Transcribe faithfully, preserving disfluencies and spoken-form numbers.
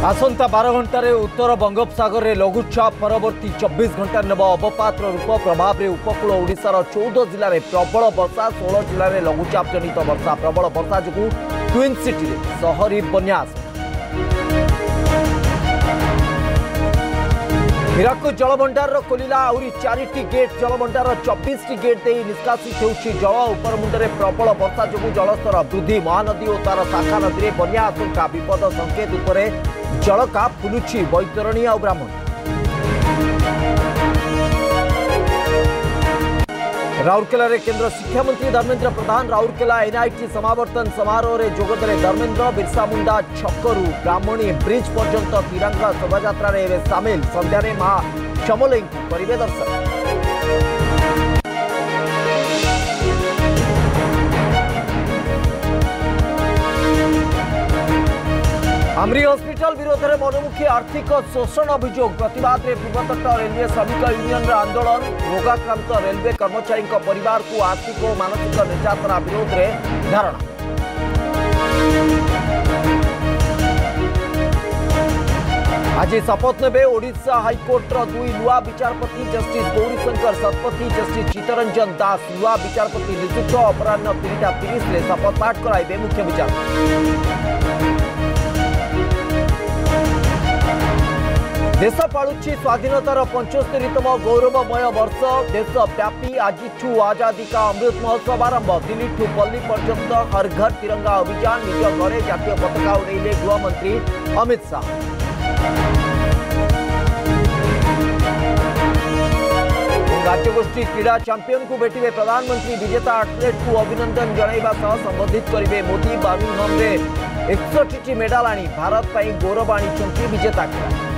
आसंता बारह घंटे उत्तर बंगोपसागर में लघुचाप परवर्ती चौबीस घंटा नेब अवपातर रूप प्रभाव में उपकूल ओडिशार चौदह जिले में प्रबल वर्षा सोलह जिले में लघुचाप जनित वर्षा प्रबल वर्षा जो ट्विन सिटी में सहरी बन्या हीराकुद जलभंडार खोलिला आहरी चारिटी गेट जलभंडार चौबीस टी गेट दे निष्कासित होउछि जल उपरमुंडे प्रबल वर्षा जो जलस्तर वृद्धि महानदी और तार शाखा नदी में बन्या आशंका विपद संकेत उपरे जलका फुलुछि बैतरणी और ब्राह्मण राउरकेला रे केंद्र शिक्षा मंत्री धर्मेंद्र प्रधान राउरकेला एनआईटी समावर्तन समारोह में जोगदेले धर्मेंद्र बिरसा मुंडा छकरू ब्राह्मणी ब्रिज पर्यंत तिरंगा शोभायात्रा रे सामिल संध्यारे मां चमोले करिवे दर्शन। आमरी हॉस्पिटल विरोध में मनमुखी आर्थिक शोषण अभियोग प्रतिवाद में पूर्वतट रेलवे श्रमिक यूनियन आंदोलन रोगाक्रांत रेलवे कर्मचारी परिवार को आर्थिक और मानसिक निर्यातना विरोध में धारणा। आज शपथ ने ओडिशा हाइकोर्टर दुई नुआ विचारपति जस्टिस गौरीशंकर शतपथी जस्टिस चित्तरंजन दास नुआ विचारपति नियुक्त अपराह तीनटा तीस में शपथ पाठ कराइबे मुख्य विचारपति। देश पालुछि स्वाधीनतार पंचस्तरीतम गौरवमय वर्ष देशव्यापी आज आजादी का अमृत महोत्सव आरंभ दिल्ली ठू पल्ली पर्यंत हर घर तिरंगा अभियान निज घरे जातीय पताका उड़ेले गृहमंत्री अमित शाह। राज्यगोष्ठी क्रीड़ा चैंपियन को भेटिबे प्रधानमंत्री विजेता एथलेट को अभिनंदन जणाइबा सह संबोधित करिवे मोदी बर्मिंघम में इकसठ टी मेडल आनी भारत पर गौरव आनी विजेता खेला।